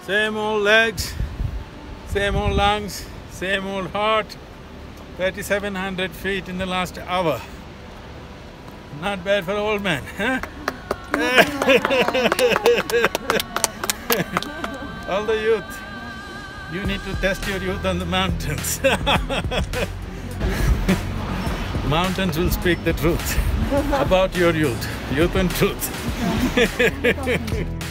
Same old legs, same old lungs, same old heart, 3,700 feet in the last hour. Not bad for an old man, huh? All the youth, you need to test your youth on the mountains. Mountains will speak the truth about your youth and truth.